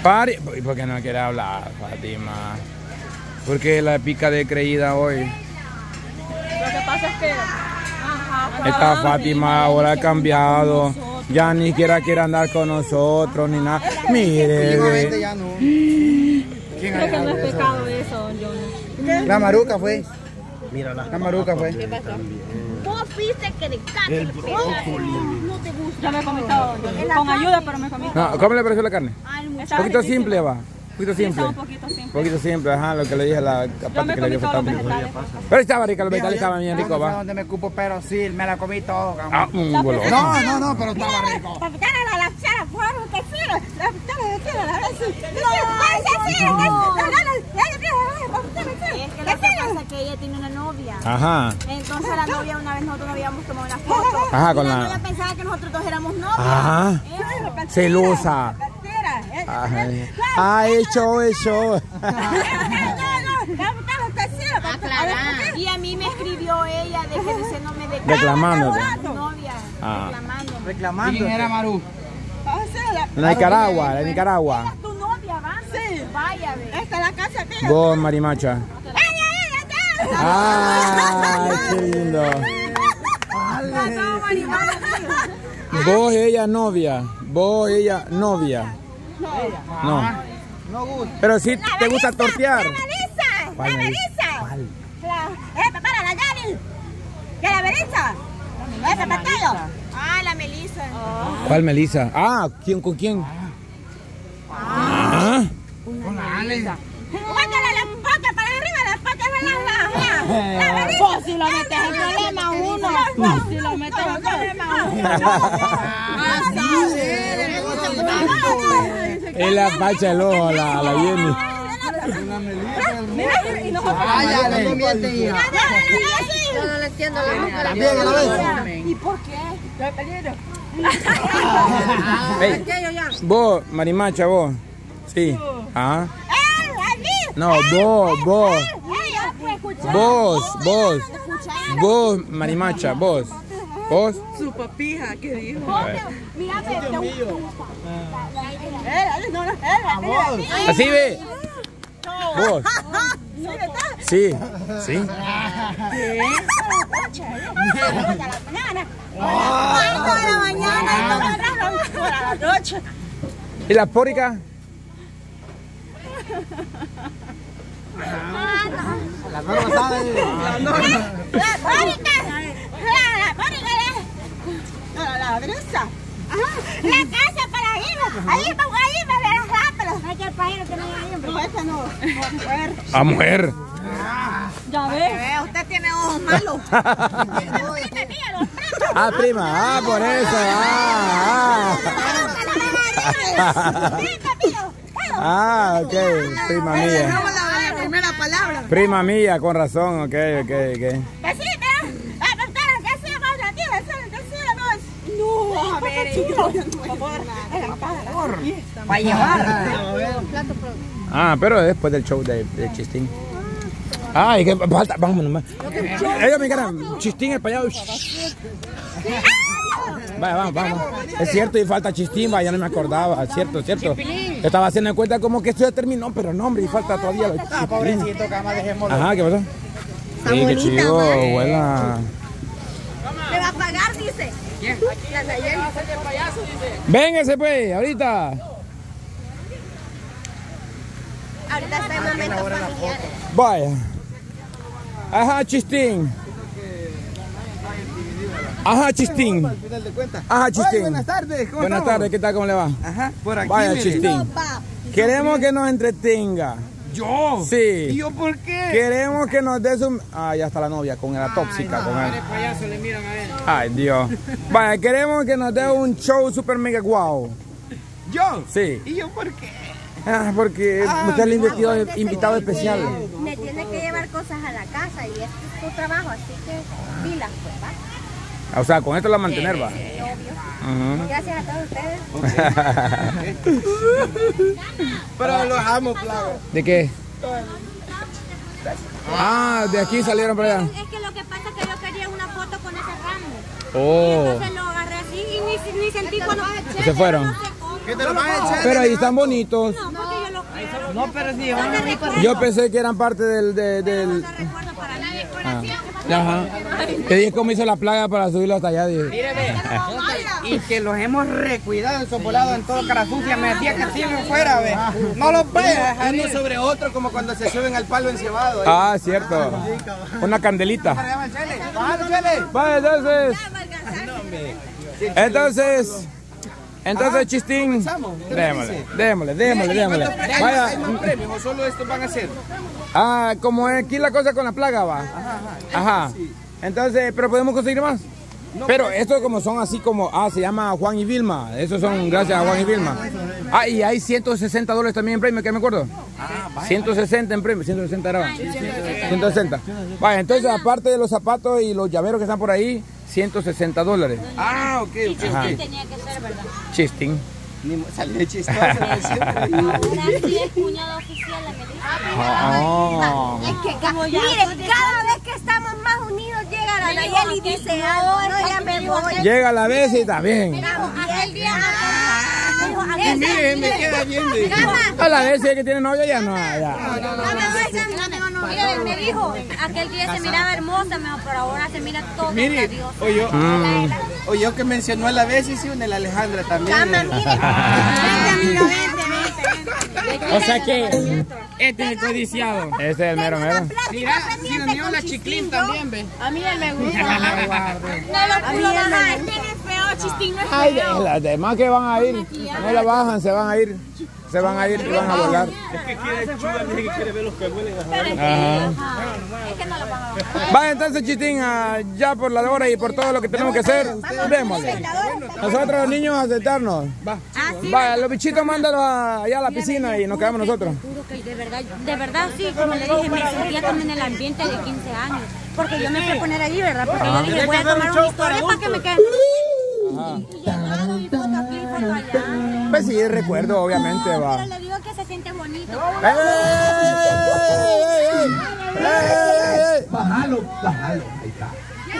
¿Y por qué no quiere hablar, Fátima? Porque la pica de creída hoy. Lo que pasa es que esta Fátima ahora ha cambiado. Ya ni siquiera quiere andar con nosotros ni nada. Mire. Ya no. creo que no es pecado eso, don Johnny. La maruca fue. Mírala. La maruca fue. ¿Qué pasó? Vos viste que de caca el brócoli no te gusta. Ya me comí todo, don Johnny. Con ayuda, pero me comí todo. No, ¿cómo le pareció la carne? Un poquito simple, va. Un poquito simple. Un poquito simple. Un poquito simple, ajá, lo que le dije a la parte que le dio fue tan rico. Pero estaba rica, los vegetales estaban bien ricos, va. Donde me cupo, pero sí, me la comí todo. Ah, goloso. No, pero estaba rico. Es que lo que pasa es que ella tiene una novia. Ajá. Entonces la novia, una vez nosotros habíamos tomado una foto. Ajá, con y la la... novia pensaba que nosotros dos éramos novios. Ajá. Celosa. Ah, hecho. Y a mí me escribió ella de que diciéndome de que Reclamándote. su novia, reclamándome. ¿Quién era Maru? La Nicaragua, la Nicaragua. Era tu novia, ¿va? Sí. Vaya, ve. Esta es la casa mía. Vos, Marimacha. ¡Ay, qué lindo! Vos, ella, novia. Vos, ella, novia. No. No gusta. Pero sí te gusta tortear. La Melissa. ¿Cuál, La Melissa? Melissa. ¿Cuál? Para la Yanni. ¿Qué la Melissa? ¿Ese pastello? Ah, la Melissa. ¿Cuál, Melissa? Ah, ¿quién con quién? Ah. Con la Ale. Póngale la boca para arriba, la boca para la Vos si lo metes en problema uno. Vos si lo metes en problema uno. Es la pacha del ojo, la Jenny. Ya le miente, hija. Yo no le entiendo la mujer. También a la vez. ¿Y por qué? Hey, vos, Marimacha, vos. Sí. Ah. No, vos. Vos, Marimacha, vos. ¿Vos? Su papija, ¿qué dijo? Mira, Así ve. Vos. Sí. Sí. ¿Y la pórica? La norma sabe. La casa para irnos. Ahí me verás rápido. Hay que ir que no hay. No, esa no. A mujer. Ya ves. Usted tiene ojos malos. Ah, prima. Ah, por eso. Ah, ok. Prima mía. La primera palabra. Prima mía, con razón. Ok. No, a ver, por favor. Para llevar. Ah, pero después del show de Chistín. Ay, que falta. Vamos nomás. Ellos me quedan Chistín, el payado. Vaya, vamos. Es cierto, y falta Chistín, vaya, no me acordaba. Cierto. Estaba haciendo en cuenta como que esto ya terminó, pero no, hombre, y falta todavía los Chistín. Pobrecito, cama, dejémoslo. Ajá, ¿qué pasó? Sí, qué chido, abuela. Le va a pagar, dice. Véngase pues, ahorita. Ahorita está en momentos familiares. Vaya. Ajá, Chistín. Ajá, Chistín. Buenas tardes, ¿cómo Buenas estamos? tardes, ¿qué tal? ¿Cómo le va? Ajá, por aquí. Vaya, mire. Chistín. Queremos que nos entretenga. ¿Yo? Sí. ¿Y yo por qué? Queremos que nos des un... Ah, ya está la novia, con la tóxica. Con él. Payaso, le miran a él. Ay, Dios. Vaya, queremos que nos dé un show super mega guau. ¿Yo? Sí. ¿Y yo por qué? Ah, porque usted es el invitado especial. Me tiene que llevar cosas a la casa y este es tu trabajo, así que pilas, pues, ¿va? O sea, con esto la mantener, va. Obvio. Gracias a todos ustedes. Pero los amo, plaga. ¿De qué? Ah, de aquí salieron para allá. Es que lo que pasa es que yo quería una foto con ese ramo. Oh. Entonces lo agarré así y ni sentí cuando... ¿Y se fueron? ¿Qué te lo vas a echar? Pero ahí están bonitos. No, No, pero sí, Yo pensé que eran parte del... Ajá. Te dije cómo hizo la plaga para subirlo hasta allá. Dije. Mire, ve. Y que los hemos recuidado, esos volados en todo cara sucia. Me decía que siguen fuera, ve. No los vayas a uno sobre otro, como cuando se suben al palo encebado. Ah, cierto. Una candelita. Vale, entonces, Chistín, démosle. Vaya. ¿Hay más premios o solo estos van a ser? Ah, como es aquí la cosa con la plaga, va. Ajá. Entonces, pero podemos conseguir más. Pero estos como son así como, se llama Juan y Vilma. Esos son gracias a Juan y Vilma. Y hay $160 también en premio, que me acuerdo. 160 en premio, 160 era. 160. Vaya, entonces aparte de los zapatos y los llaveros que están por ahí, $160. Ah, ok. Tenía que ser, ¿verdad? Chistín. Salió chistoso. Ahora sí es cuñado oficial la que dice. Es que miren, cada vez que estamos más unidos llega la Nayeli y dice algo. No, ya me voy. Llega la vez y está bien. Aquel día. Miren, me queda bien. A la vez si es que tiene novia ya no. Mira, me dijo, aquel día se miraba hermosa, pero ahora se mira todo. Mire, oyó que mencionó a la vez y sí, una la Alejandra también. O sea que este es el codiciado. Este es el mero. Mira, si nos dio la Chiclín también, ve. A mí él me gusta. No lo pudo bajar, tiene feo, Chistín no es feo. Ay, las demás que van a ir, no la bajan, se van a ir. Se van a ir y van a volar. Es que quiere chuda, que quiere ver los que vuelen. Es que no lo van a bajar. Vaya entonces, Chistín, ya por la hora y por todo lo que tenemos que hacer, démosle. Nosotros los niños aceptarnos. Vaya, los bichitos mándalos allá a la piscina y nos quedamos nosotros. De verdad sí, como le dije, me sentía como en el ambiente de 15 años. Porque yo me fui a poner allí, ¿verdad? Porque yo dije, voy a tomar una historia para que me quede. Y llegaron y todo aquí, pero allá. Pues sí, recuerdo, obviamente, va. Pero le digo que se siente bonito. Bájalo, ahí está.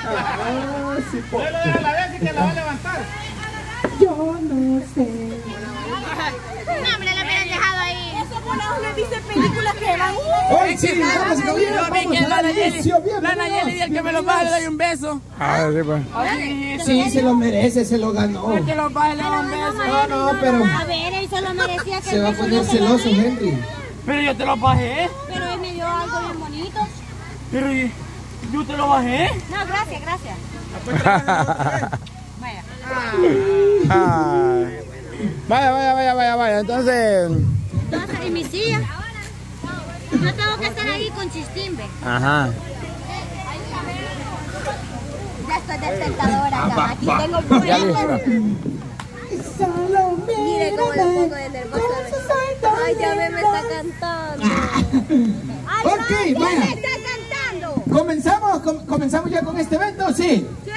La vez que la va a levantar. Yo no sé. No, hombre, la hubieran dejado ahí. Esos volados le dicen películas que van. Hoy sí, damas y caballeros, vamos a dar inicio. La Nayeli y el que me lo baje le doy un beso. Sí, pues. Sí, se lo merece, se lo ganó. El que lo baje le doy un beso. No, pero A ver, él solo merecía que se va a poner celoso, Henry. Pero yo te lo bajé. Pero él me dio algo bien bonito. Pero yo te lo bajé. No, gracias. Vaya. Entonces. ¿Y mi silla? Yo tengo que estar ahí con Chistimbe. Ajá. Ya estoy de espectadora acá. Aquí tengo Ya listo. Mire cómo lo pongo de nerviosa. Ay, ya me está cantando. Ok, ¡Me vaya. está cantando! ¿Comenzamos ya con este evento? Sí. Sí.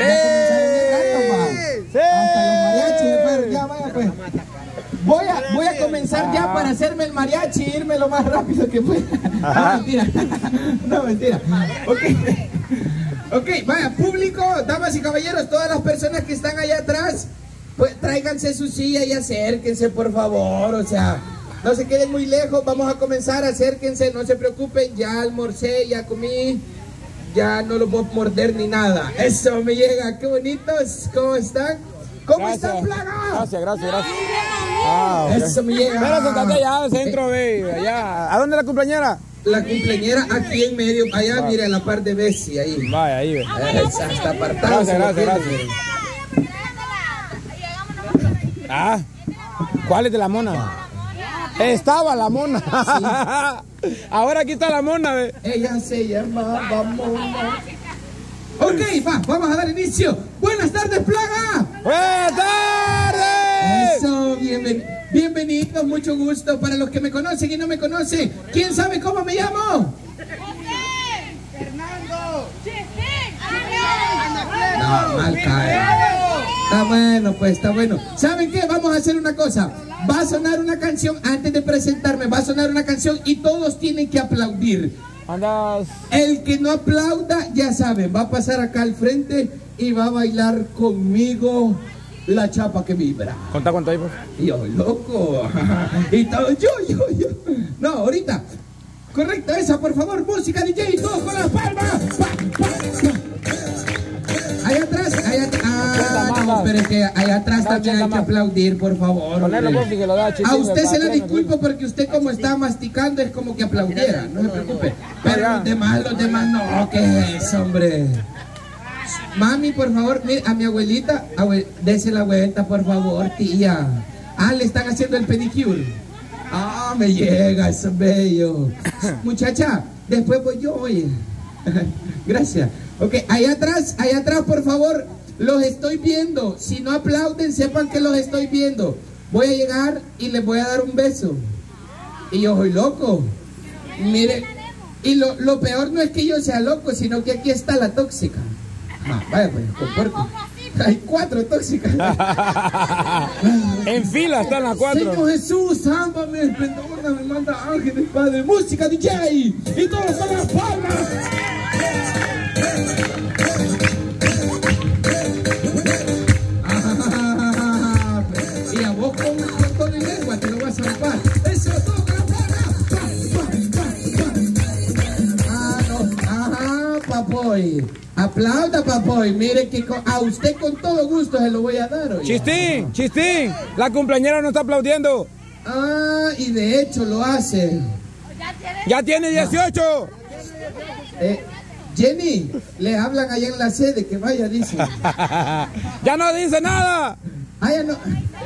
Hasta los mariachis, pero ya vaya pues. Voy a comenzar ya para hacerme el mariachi e irme lo más rápido que pueda. No, mentira. Ok, vaya, público, damas y caballeros, todas las personas que están allá atrás, pues tráiganse su silla y acérquense, por favor, o sea, no se queden muy lejos, vamos a comenzar, acérquense, no se preocupen, ya almorcé, ya comí, ya no los voy a morder ni nada. Eso me llega, qué bonitos, ¿cómo están? ¿Cómo están, plaga? Gracias. Okay. Eso me llega. Pero sentate allá al centro, ve, allá. ¿A dónde la cumpleañera? La cumpleañera aquí en medio, allá, mira, en la par de Bessie, ahí. Vaya, ahí, ve. Está apartado. Gracias. ¿Cuál es de la mona? Estaba la mona. Sí. Ahora aquí está la mona, ve. Ella se llamaba Mona. Ok, vamos a dar inicio. Buenas tardes, plaga. ¡Buenas tardes! Eso, bienvenidos, mucho gusto. Para los que me conocen y no me conocen, ¿quién sabe cómo me llamo? Fernando. No, mal cae. Está bueno, pues está bueno. ¿Saben qué? Vamos a hacer una cosa. Va a sonar una canción, antes de presentarme, va a sonar una canción y todos tienen que aplaudir. Andas. El que no aplauda, ya saben, va a pasar acá al frente y va a bailar conmigo la chapa que vibra. Contá cuánto hay, pues. Yo, loco. Y todo, yo. No, ahorita. Correcto, esa, por favor, música DJ, todos con las palmas. Allá atrás, no, pero es que allá atrás también hay que aplaudir, por favor. A usted se le disculpo porque usted como está masticando es como que aplaudiera, no se preocupe. Pero los demás no, ¿qué es eso, hombre? Mami, por favor, mire, a mi abuelita, dese la vuelta, por favor, tía. Le están haciendo el pedicure. Me llega, eso es bello. Muchacha, después voy yo, oye. Gracias. Ok, allá atrás, por favor, los estoy viendo. Si no aplauden, sepan que los estoy viendo. Voy a llegar y les voy a dar un beso. Y yo soy loco. Mire, y lo peor no es que yo sea loco, sino que aquí está la tóxica. Vaya, pues, comporte. Hay 4 tóxicas. En fila están las 4. Señor Jesús, sámbame, esplendor, me manda ángeles, Padre. Música DJ y todos con las palmas. Y a vos con todo y lengua te lo vas a zampar. Eso, todo con la palma. Papoy. Aplauda, papoy. Mire que a usted con todo gusto se lo voy a dar hoy. Chistín, la cumpleañera no está aplaudiendo. Y de hecho lo hace. Ya tiene 18. Jenny, le hablan allá en la sede que vaya, dice. Ya no dice nada. Ya no.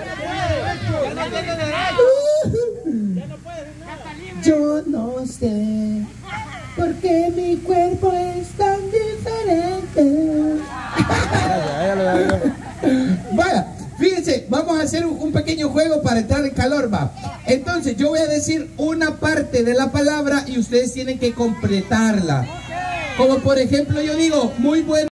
Yo no sé por qué mi cuerpo es tan diferente. Vaya, fíjense, vamos a hacer un pequeño juego para entrar en calor, va. Entonces, yo voy a decir una parte de la palabra y ustedes tienen que completarla. Como por ejemplo, yo digo, muy bueno.